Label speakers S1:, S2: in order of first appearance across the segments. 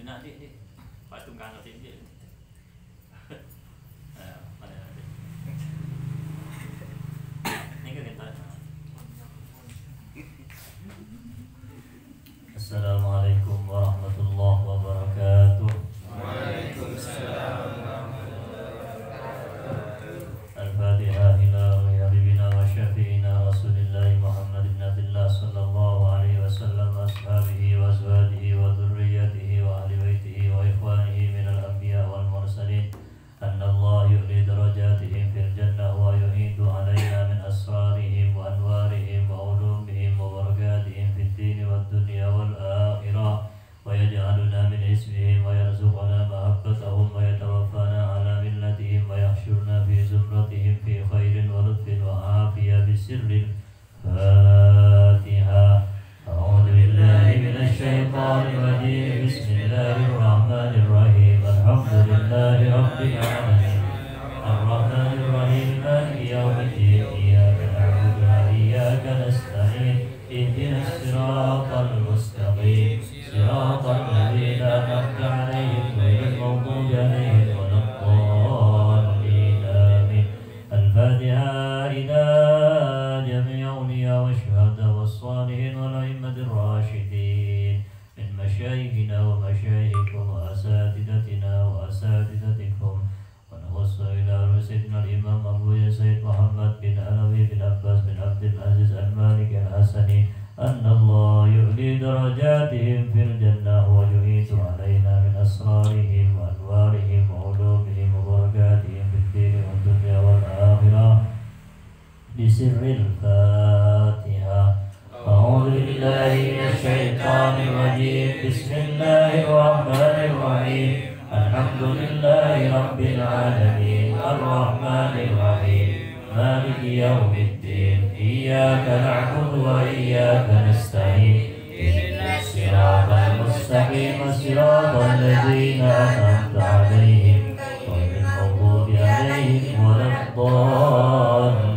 S1: nak dik Pak Tunggang ngerti dia. Mana nanti. Ini kan kita. Assalamualaikum warahmatullahi wabarakatuh.
S2: Waalaikumsalam warahmatullahi wabarakatuh.
S1: Al-Fatihah ila habibina wa syafi'ina Rasulillah Muhammad ibn Abdullah sallallahu alaihi wasallam ashabihi wa azwajihi wa dhurriyyatihi wa ahli baitihi wa ikhwanihi min al-anbiya wal mursalin anna Allah yu'li darajatihim fil jannah wa yu'idu alaina min asrarihim wa anwarihim wa ulumihim wa barakatihim fid din wad dunya wal akhirah wa yaj'aluna min ismihim wa yarzuquna mahabbatahum wa yatawaffana ala millatihim wa yahshurna fi zumratihim fi khairin wa lutfin wa afiyah bisirril Fatiha. A'udzu billahi minasy syaithanir rajim. Bismillahir rahmanir rahim. Alhamdulillahi rabbil alamin. Ar-rahmanir rahim. Maliki yaumiddin. Iyyaka na'budu wa iyyaka nasta'in. Ihdinas siratal mustaqim. Siratal ladzina an'amta 'alaihim ghairil maghdubi 'alaihim waladdallin. Amin. Al-Fatiha ila jami'i awliya wa syuhada was-salihin wal a'immatir rasyidin min masyayikhina wa masyayikhikum wa asatidatina wa asatidatikum wa nahussu ila sayyidina al-imam Abu Sayyid Muhammad bin Alawi bin Abbas bin Abdul Aziz al-Malik al-Hasani anna Allah yu'li darajatihim fil jannah wa yu'itu alaina min asrarihim wa anwarihim wa ulumihim wa barakatihim fid din wad dunya wal akhirah bisirril Fatiha. A'udzu billahi minasy syaithanir rajim. Bismillahir rahmanir rahim. Alhamdulillahi rabbil alamin. Ar-rahmanir rahim. Maliki yaumiddin. Iyyaka na'budu wa iyyaka nasta'in. Ihdinas siratal mustaqim. Siratal ladzina an'amta 'alaihim ghairil maghdubi 'alaihim waladdallin.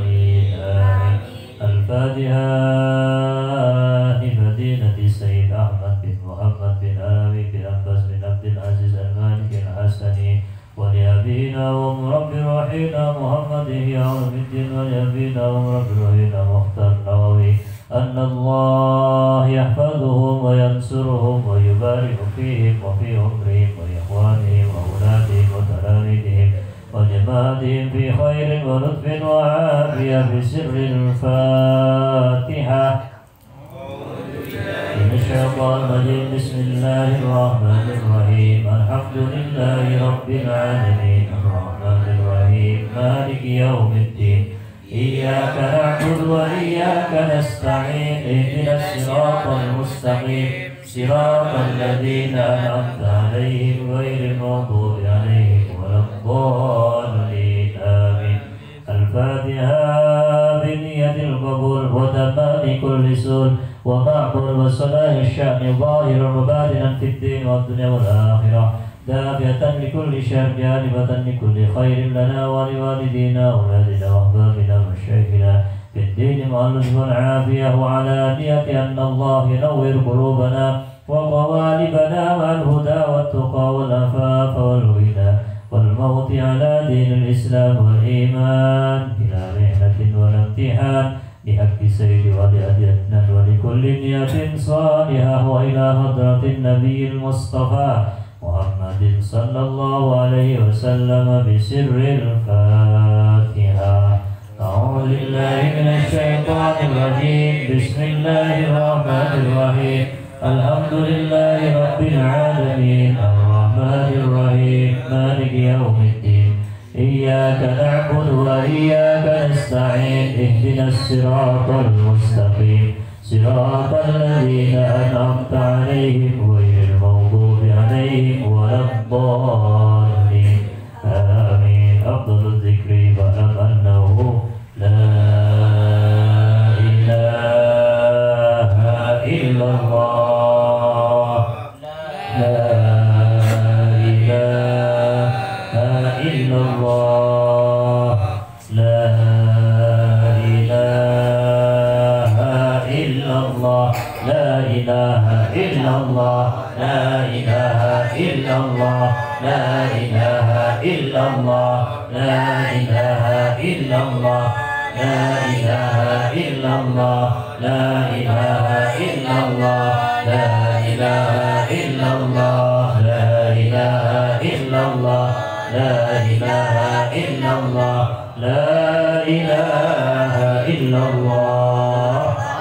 S1: Al-Fatihah di Madinati Sayyid Ahmad bin Muhammad bin Alawi bin Abbas bin Abdul Aziz al-Malik al-Hasani wa li abina wa murabbi rahina Muhammadin ya al-Middin wa li abina wa murabbi rahina Mukhtar Nawawi anna Allah yahfaduhum wa yansuruhum wa yubariku fihim wa fi umrihim wa ikhwanihim wa auladihim wa talamidihim وجمادهم في خير ولطف وعافية بسر الفاتحة. من الشيطان الرجيم. بسم الله الرحمن الرحيم. الحمد لله رب العالمين. الرحمن الرحيم. مالك يوم الدين. إياك نعبد وإياك نستعين. اهدنا الصراط المستقيم. صراط الذين أنعمت عليهم غير المغضوب عليهم ولا الضالين. آمين. الفاتحة بنية القبول وتمام كل سول ومعقول وصلاح الشأن ظاهرا وباطنا في الدين والدنيا والآخرة دافعة لكل شر جالبة لكل خير لنا ولوالدينا وأولادنا وأحبابنا ومشايخنا في الدين مع اللطف والعافية وعلى نية أن الله ينور قلوبنا وقوالبنا مع الهدى والتقى والعفاف والغنى والموت على دين الإسلام والإيمان إلى محنة والامتحان بحق سيد ولأديتنا ولكل نية صالحة وإلى حضرة النبي المصطفى محمد صلى الله عليه وسلم بسر الفاتحة. أعوذ بالله من الشيطان الرجيم. بسم الله الرحمن الرحيم. الحمد لله رب العالمين. الرحمن الرحيم. مالك يوم الدين. إياك نعبد وإياك نستعين. اهدنا الصراط المستقيم. صراط الذين أنعمت عليهم غير المغضوب عليهم ولا الضالين. آمين. أفضل الذكر فاعلم أنه لا إله إلا الله. لا إله إلا الله. لا إله إلا الله. لا إله إلا illallah, la ilaha illallah, la ilaha illallah, la ilaha illallah, la ilaha illallah, la ilaha illallah, la ilaha illallah, la ilaha illallah, la ilaha illallah, la ilaha illallah.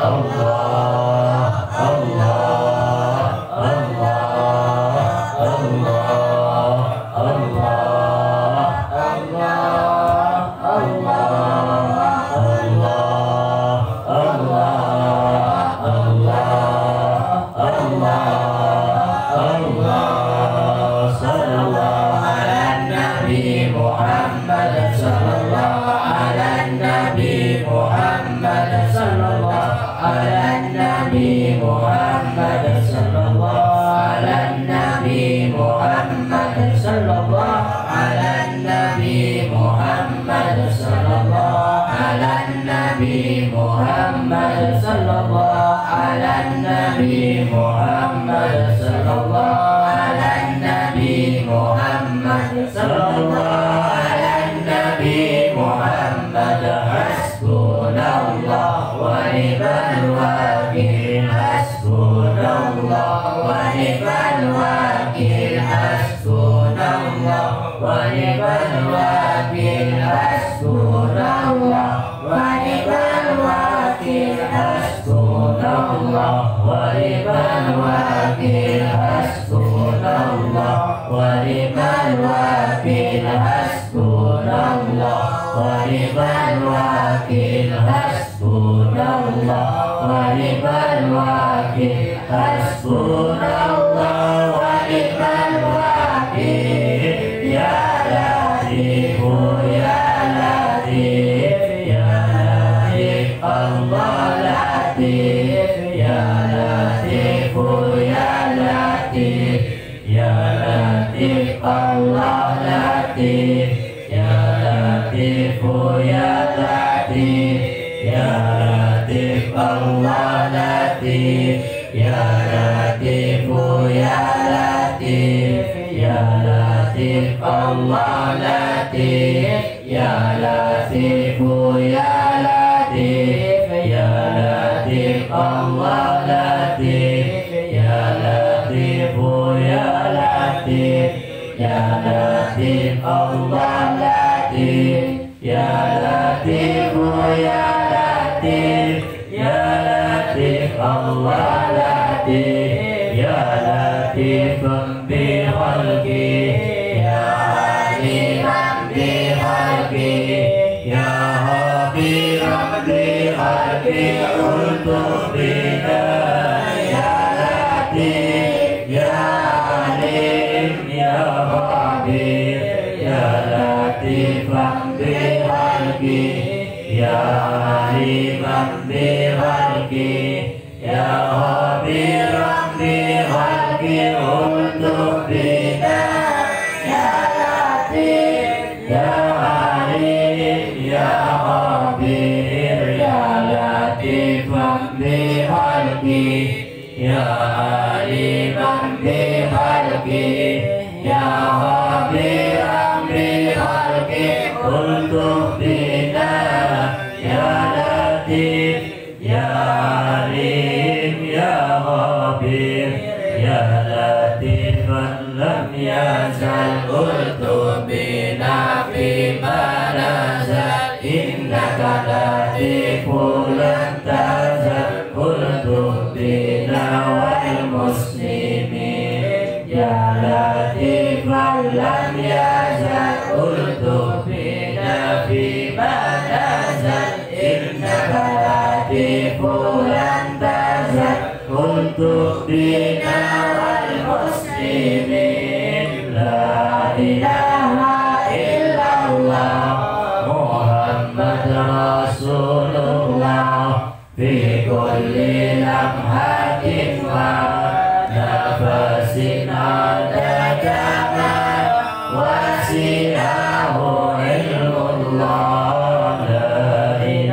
S1: Allah, Allah, Allah, Allah, Allah, Allah,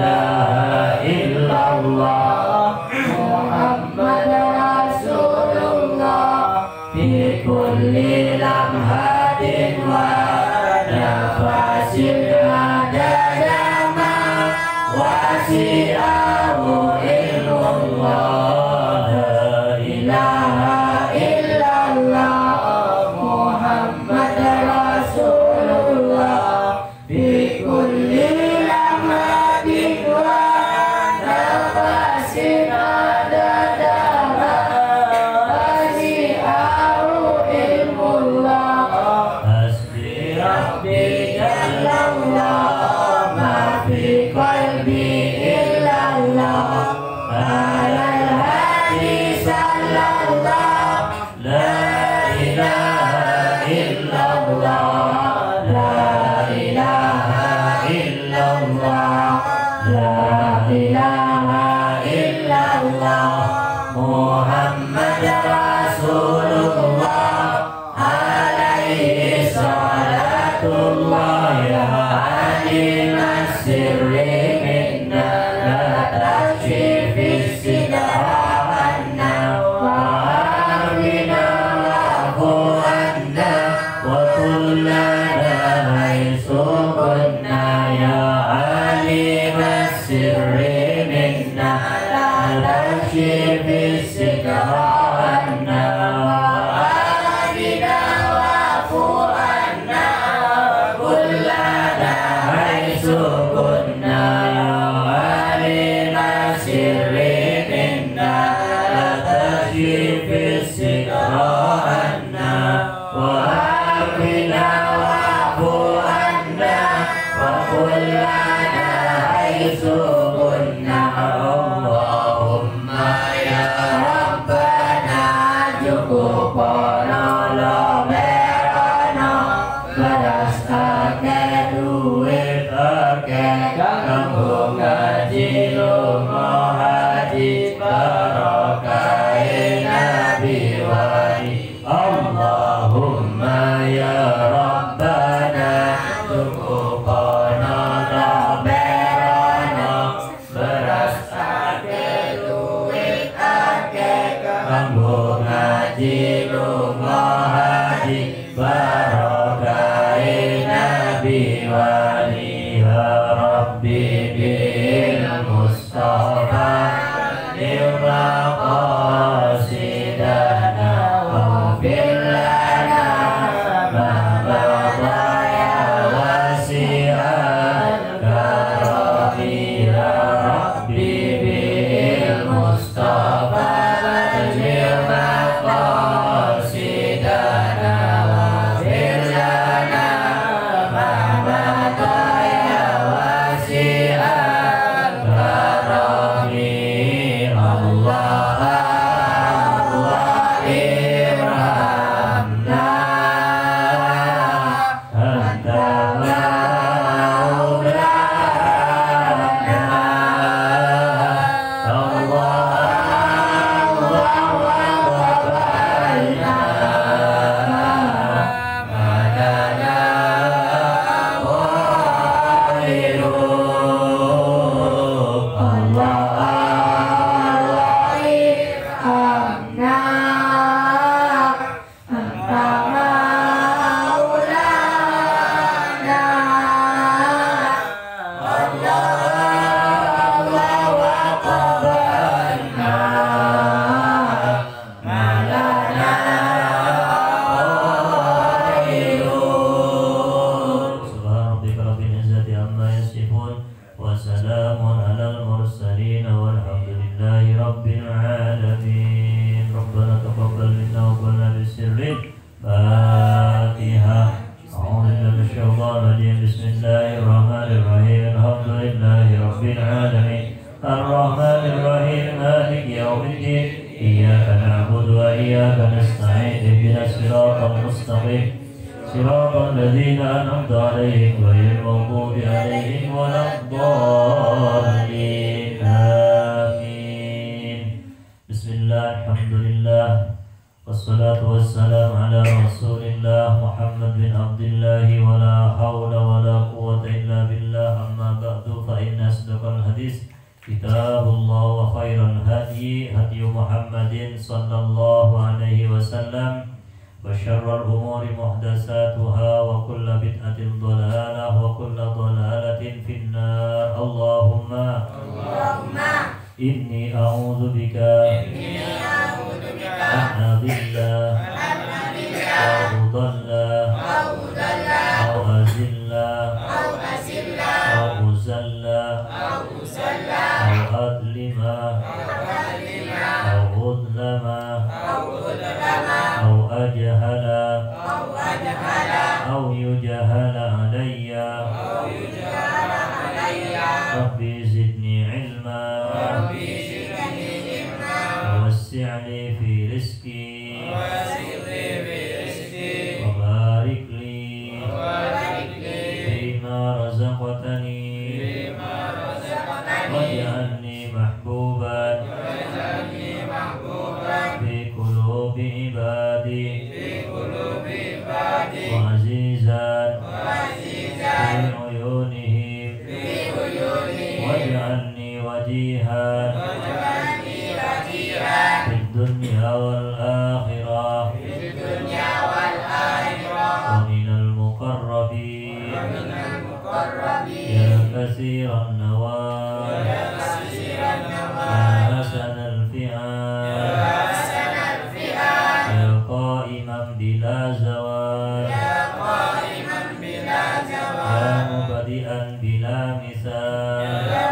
S2: Muhammad Rasulullah. بكل لمحة ونفس عدد ما وسعه علم الله لا إله إلا الله محمد رسول الله بكل لمحة ونفس عدد ما وسعه علم الله حسبي ربي جل الله ما في قلبي إلا الله على الهادي صلى الله لا إله إلا الله لا إله إلا الله لا إله إلا الله محمد رسول الله عليه صلاة الله يا عليم السر منا لا تخشي في السدر عنا وعافنا واعف عنا وكلنا حيث كنا يا عليم السر منا لا تخشي في السدر عنا وعافنا واعف عنا وكلنا حيث كنا يا عليم السر منا لا تخشي في السدر عنا وعافنا واعف عنا وكلنا حيث كنا اللهم يا ربنا cukupana lomerana beras akeh duit akeh kanggo ngaji lunga haji barokahe nabi wali Allahumma ya Rabbana cukupana lomerana beras akeh duit akeh kanggo ngaji lunga haji barokahe nabi wali ya Rabbi bil Mustafa lima qasidana waghfir lana ma madha ya wasi'al karami ya Rabbi bil Mustafa lima qasidana waghfir lana ma madha ya wasi'al karami Allah Allah irhamna anta maulana Allah Allah wabaina madana wairu Allah Allah irhamna anta maulana Allah Allah waqabalna malana wairu
S1: Subhana rabbika rabbil izzati amma yasifun wa salamun alal mursalin walhamdulillahi rabbil alamin Rabbana taqabbal minna wa qulna bisirri Fatiha A'udhu billahi minasyaitonir rajim Bismillahirrahmanirrahim Alhamdulillahi rabbil alamin Ar-Rahmanir Rahim Maliki yaumiddin Iyyaka na'budu wa iyyaka nasta'in Ihdinas siratal mustaqim صراط الذين أنعمت عليهم غير المغضوب عليهم ولا الضالين آمين بسم الله الحمد لله والصلاة والسلام على رسول الله محمد بن عبد الله ولا حول ولا قوة إلا بالله أما بعد فإن أصدق الحديث كتاب الله وخير الهدي هدي محمد صلى الله عليه وسلم وشر الأمور محدثاتها وكل بدعة ضلالة وكل ضلالة في النار. اللهم إني أعوذ بك أن أضل أو أضل أو أزل أو أزل أو أظلم أو أظلم أو أجهل أو يجهل علي. ربي زدني علما ووسع لي في رزقي وبارك لي فيما رزقتني واجعلني محبوبا في قلوب عبادي وعزيزا في عيونهم واجعلني وجيها في الدنيا والآخرة ومن المقربين يا كثير النوال يا حسن الفعال يا قائما بلا زوال يا مبدئا بلا مثال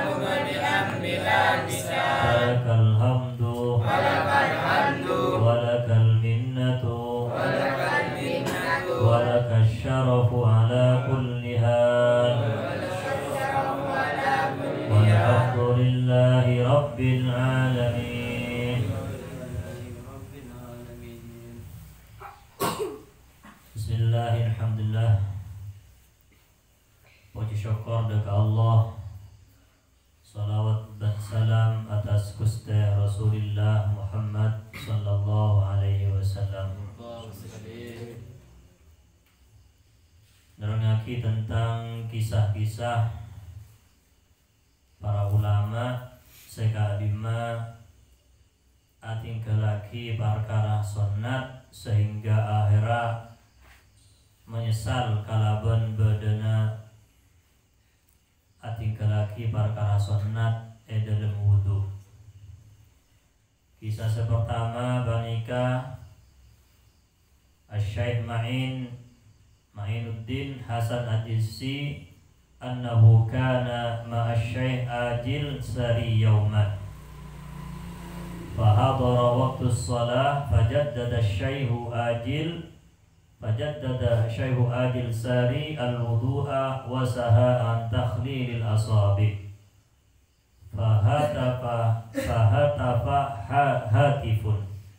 S1: لك الحمد ولك المنة ولك الشرف على كل حال والحمد لله رب العالمين. Bismillahirrahmanirrahim. Alhamdulillah. Puji syukur kepada Allah. Salawat dan salam atas Gusti Rasulullah Muhammad sallallahu alaihi wasallam. Nerangake tentang kisah-kisah para ulama seka bima atinggalaki perkara sunnat sehingga akhirnya menyesal kalaban badana atinggalaki perkara sunnat dalam wudu. Kisah pertama banika Asy-Syaikh Ma'inuddin Hasan Ad-Disi annahu kana ma'asy-Syaikh Adil Sari yawman fahadara waqtu shalah fajaddada Syaikh Adil Sari al-wudu'a wa saha an takhlilil asabi fahatafa hatifun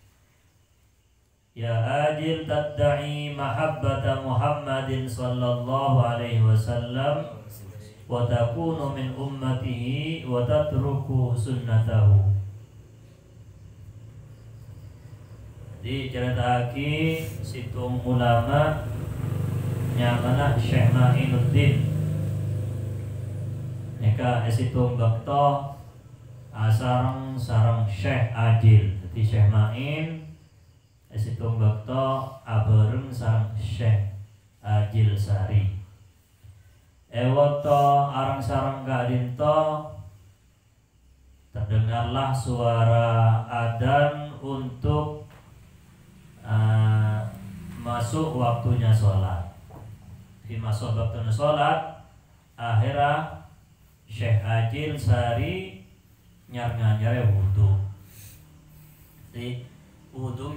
S1: ya Adil tadda'i mahabbata Muhammadin sallallahu alaihi wasallam wa takunu min ummatihi wa tatruku sunnatahu. Diceritaki situng ulama nyamana Syekh Ma'inuddin neka situng bakto sareng Syekh Adil. Jadi Syekh Ma'in situng bakto abareng sareng Syekh Adil Sari. Ewoto arang sareng kadinto terdengarlah suara adzan untuk masuk waktunya sholat. Di masuk waktunya sholat, akhirnya Syekh Adil Sari nyar-nyare wudu. Jadi wudu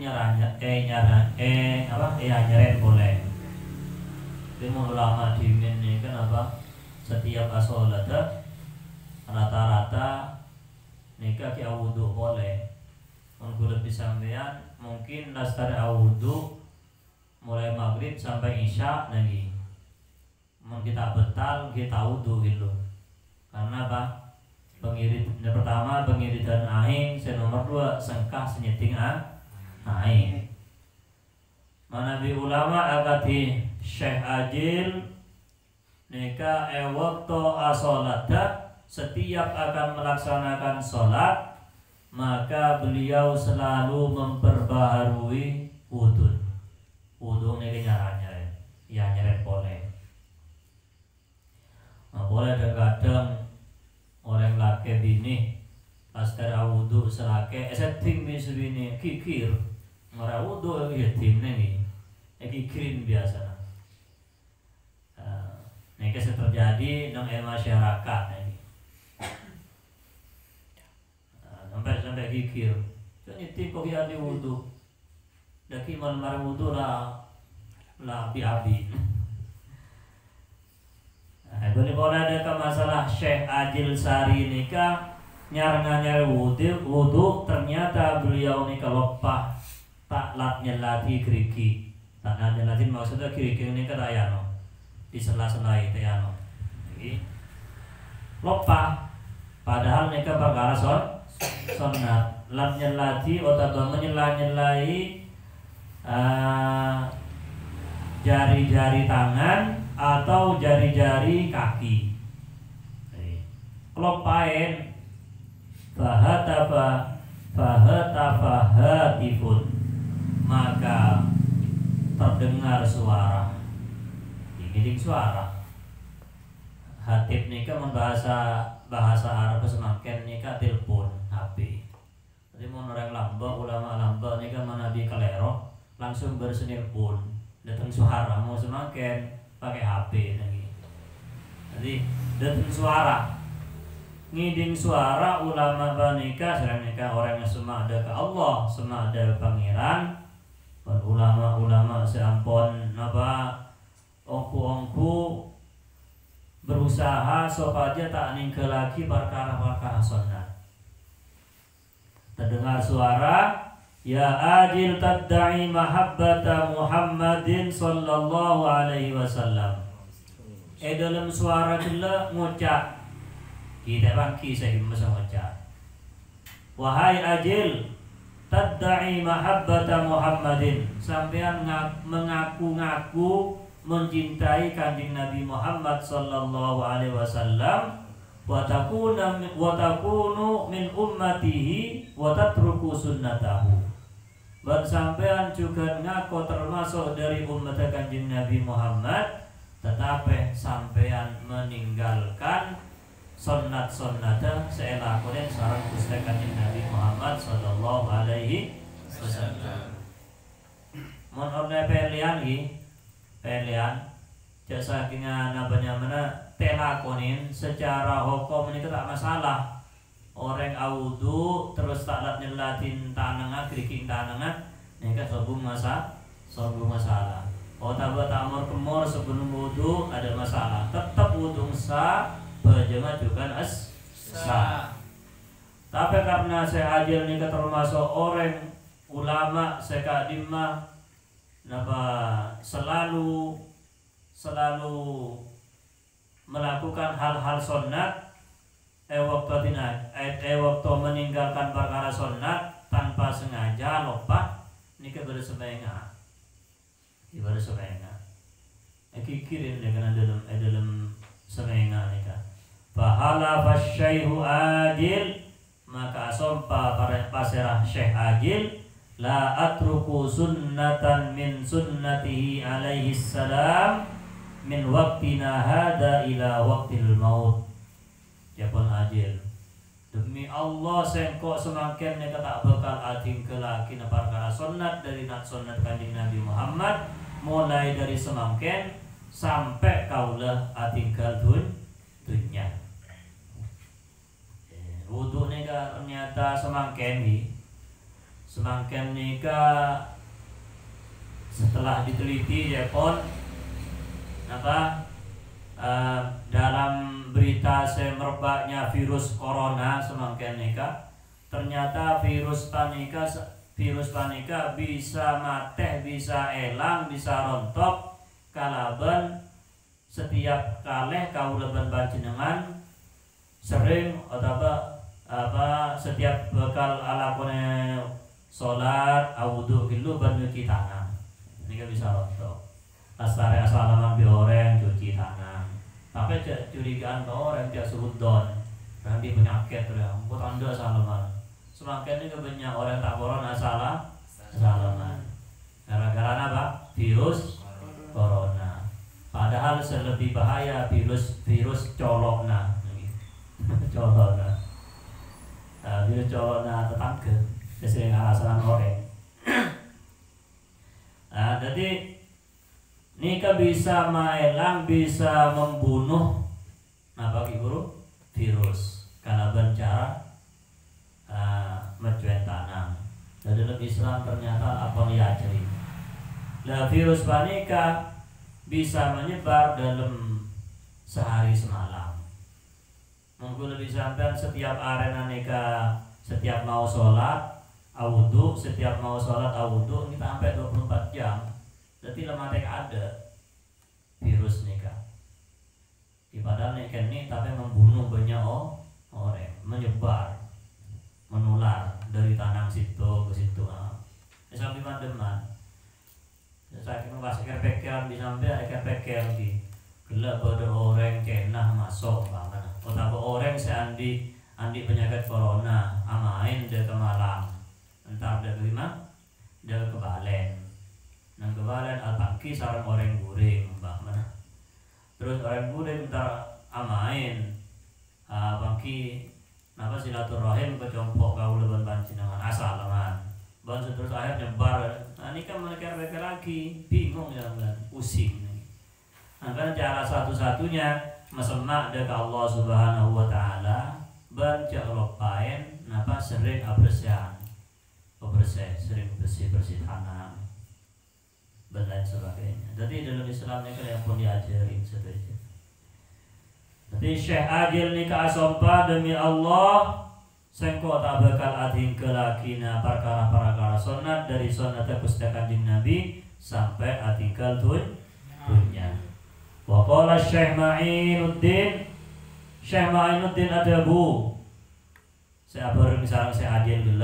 S1: nyaren boleh. Tapi ulama dimin ini kan apa? Setiap sholat rata-rata nikah ki wudu boleh. Mungkin lebih sampean mungkin nastar wudu mulai maghrib sampai isya lagi. Mungkin kita betal kita wudu gitu. Karena apa? Yang pertama pengiritan aing, nomor 2 sengkah senyeting aing. Mana bi ulama akati Syekh Adil nika waktu asolata setiap akan melaksanakan sholat maka beliau selalu memperbaharui wudu. wudu nih nyeret ya nyeret boleh. Nah, boleh kadang orang laki bini pas tera wudu selake setting bini kikir ngara wudu ya timnya nih kikirin biasa. Ini kisah terjadi nang masyarakat ini. Sampai kikir. Jadi tipe dia di wudu. Daki malam wudu lah abi. Boleh ada ke masalah Syekh Adil Sari nikah nyari wudu ternyata beliau nikah lupa tak nyelati keriki. Tak nyelati maksudnya keriki ini kerayano di sela-sela itu yano. Lupa padahal nikah perkara sunat. Lam nyelati atau menyela-nyelai jari-jari tangan atau jari-jari kaki. Kelopain bahatifun maka terdengar suara. Giling suara. Hatib nikah bahasa Arab semakin nikah telepon HP. Jadi mau orang lamba ulama lamba nikah mana di kelero langsung bersenir pun datang suara mau semakin pakai HP lagi. Jadi datang suara ngiding suara ulama banika selain nikah orang yang semua ada ke Allah semua ada pangeran. Ulama seampun apa ongku berusaha supaya tak ninggal lagi perkara-perkara sunnah. Terdengar suara ya adil tadda'i mahabbata Muhammadin sallallahu alaihi wasallam. Dalam suara gila ngucap kita bangki saya masa ngucap wahai adil tadda'i mahabbata Muhammadin sampean mengaku-ngaku mencintai kanjeng Nabi Muhammad sallallahu alaihi wasallam wa takunu min ummatihi wa tatruku sunnatahu. Dan sampean juga ngaku termasuk dari umat kanjeng Nabi Muhammad tetapi sampean meninggalkan sunnat-sunnata seelakunya seorang Gusti kanjeng Nabi Muhammad sallallahu alaihi wasallam. Mun orne pelian jasa kinga nabanya mana telakonin secara hukum ini tak masalah. Orang audu terus tak nyelatin tanangan kriking tanangan ini kan sobung masalah. Oh tak amor sebelum wudu ada masalah. Tetap wudu sah berjemaah juga sah. Tapi karena saya ajil ini termasuk orang ulama sekadimah napa selalu melakukan hal-hal sunnat waktu meninggalkan perkara sunnat tanpa sengaja lupa ini kepada sebenarnya ibadah sebenarnya kikirin dengan dalam sebenarnya nikah pahala fasyaihu adil maka sompa para pasirah syekh adil la atruku sunnatan min sunnatihi alaihi salam min waqtina hada ila waqtil maut. Ya pun adil demi Allah sengkok semakin neka tak bakal ading ke lagi na perkara sunnat dari nat sunnat kanjeng Nabi Muhammad mulai dari semakin sampai kaulah ading ke dunia. Wudu neka ternyata semakin neka setelah diteliti ya pun apa dalam berita semerbaknya virus corona semakin neka ternyata virus panika bisa mateh bisa elang bisa rontok kalaban setiap kalih kaulaban panjenengan sering atau setiap bekal alakone salat wudu gitu ban nyuci tangan ini kan bisa rontok lastare asalaman bi orang cuci tangan tapi curigaan ke orang dia surudon nanti penyakit ya buat anda salaman semakin ini banyak orang tak corona salaman gara-gara apa virus lebih bahaya virus corona. Corona. Virus corona tetangga. Sering alasan orang. Jadi nikah bisa maelang, bisa membunuh bagi guru virus karena bencara mencuat tanam. Dan dalam Islam ternyata apa diajari. Nah virus panika bisa menyebar dalam sehari semalam. Mungkin lebih sampai setiap arena nikah, setiap mau sholat awudu, setiap mau sholat awudu kita sampai 24 jam. Jadi lematek ada virus nikah. Di padahal nikah ini tapi membunuh banyak orang, menyebar, menular dari tanang situ ke situ. Sampai mandeman. Saya kira pas pikir bisa sampai pikir di gelap pada orang kena masuk banget. Otaba orang seandi penyakit corona, amain dia ke Malang, entar dia ke mana? Dia ke Balen. Nang ke Balen al-Pangki sarang orang guring, mana? Terus orang guring entar amain, Pangki, napa silaturahim ke Compok kau leban pancinangan asal man. Bangsa terus akhirnya nyebar. Nah ini kan mereka lagi bingung ya kan, pusing. Nah kan cara satu-satunya mesemak dekat Allah Subhanahu Wa Taala, baca lopain, napa sering sering bersih tanam, dan lain sebagainya. Jadi dalam Islam ini yang pun diajarin seperti. Jadi Syekh Adil nikah asompa demi Allah. Sengko tak bakal ading kelakina perkara-perkara sunat dari sunat Gusti Kanjeng Nabi sampai atingkal dunya. Wa qala Syekh Ma'inuddin Adabu. Saya baru misalnya saya Adil dulu.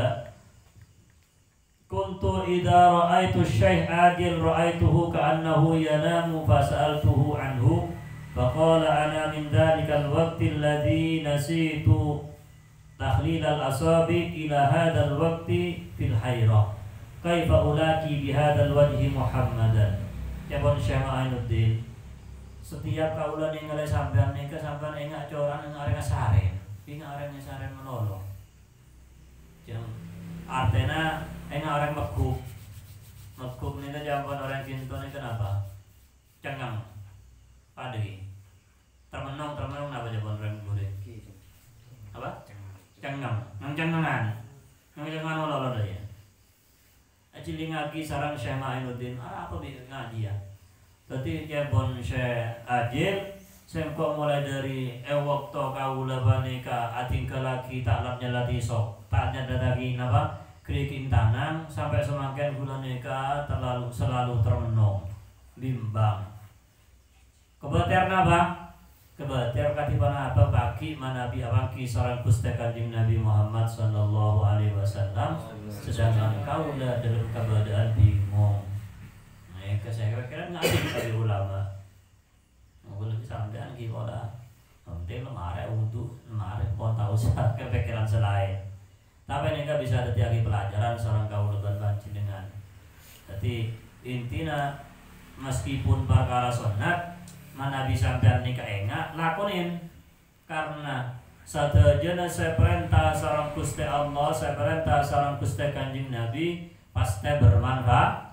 S1: Kuntu idza ra'aitu Syekh Adil ra'aituhu ka'annahu yanamu fasa'altuhu anhu faqala ana min dhalikal waqti alladhi nasitu takhlil al-asabi ila hadzal waqti fil hayrah kaifa ulaki bi hadzal wajhi Muhammadan. Jabon Syekh Ma'inuddin, setiap kaulan ningali sampean nika sampean engak coran ngareng saren ingat orang saren menolong jam artena engak orang mekuk nika jambon orang cinta nika kenapa cengang padi termenung apa jambon orang boleh apa cengang cengangan lolo ya aciling lagi sarang Syekh Ma'inuddin apa ngaji ya. Tadi jabon Syekh Adil sengkok mulai dari waktu kaula banika ating laki tak nyelati sok tak nyadari napa kriking tanam sampai semakin gula nika selalu termenung bimbang kebater napa kebater katibana apa bagi manabi awaki sarang Gusti Kanjeng Nabi Muhammad sallallahu alaihi wasallam sedangkan kaula dalam keadaan bingung. Saya kira ngaji dari ulama. Mungkin lebih sampean gimana? Penting lemare untuk lemare pon tahu sah kepikiran selain. Tapi ini kan bisa terjadi pelajaran seorang kaum leban panjenengan. Jadi intinya meskipun perkara sunat mana bisa sampean nikah enggak lakonin karena sadajana saya perintah seorang Gusti Allah, saya perintah seorang Gusti Kanjeng Nabi pasti bermanfaat.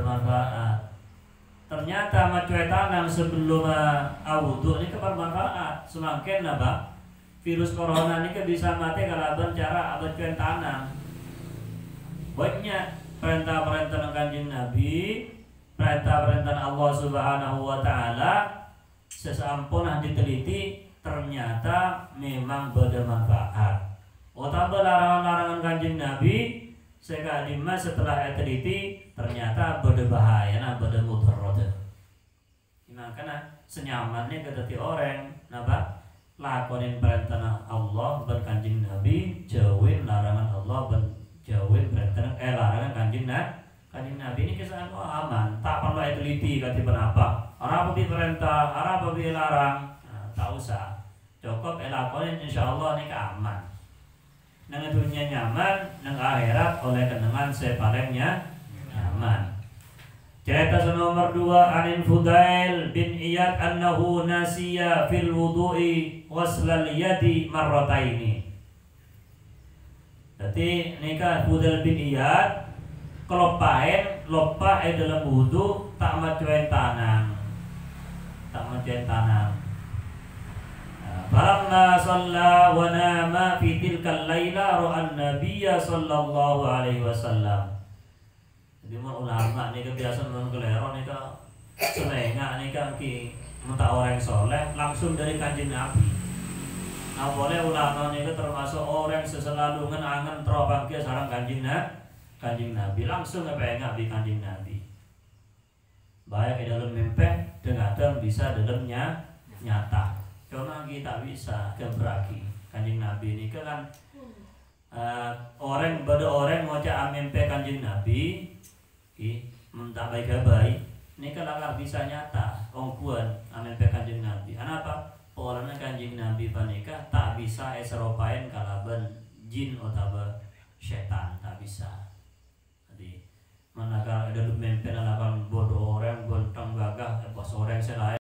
S1: Ternyata macuai tanam sebelum awudu ini bermanfaat. Semakin apa? Virus corona ini bisa mati kalau cara macuai tanam. Banyak perintah-perintah Kanjeng Nabi, perintah-perintah Allah Subhanahu Wa Taala sesampun diteliti ternyata memang bermanfaat. Otaba larangan-larangan Kanjeng Nabi sekadima setelah teliti ternyata berbahaya, bermudarat. Makanya senyamannya keteti orang, napa lakonin perintah Allah berkanjeng Nabi, jauhin larangan Allah jauhin perintah larangan kanjeng Nabi ini kisah aman, tak perlu teliti katiban apa. Orang apa perintah, orang apa larang, tak usah. Cukup lakonin insyaallah ini aman. Nang dunia nyaman, nang akhirat oleh kenangan sepalengnya nyaman. Cerita nomor 2 Anil Fudail bin Iyad annahu nasiya fil wudu'i waslal yadi marrataini. Jadi nikah Fudail bin Iyad kelopain lupa dalam wudu tak macuin tangan. Falamma shalla wa nama fi tilkal laila ra'an nabiyya sallallahu alaihi wasallam. Jadi mau ulama nih kebiasaan non kelero nih ke senenga nih kan ki minta orang soleh langsung dari kanjeng Nabi. Nah boleh ulama nih termasuk orang seselalu ngenangan terobangke sarang kanjeng Nabi langsung ngepengen kanjeng Nabi. Baik di dalam mimpi dengan bisa dalamnya nyata. Cuma kita bisa keberaki kanjeng Nabi ini kan orang mau cak mimpi kanjeng Nabi. Minta baik-baik ini kalau bisa nyata ongkuan amin kanjeng Nabi. Kenapa? Polanya kanjeng Nabi panika tak bisa serupain kalaban jin atau setan tak bisa. Jadi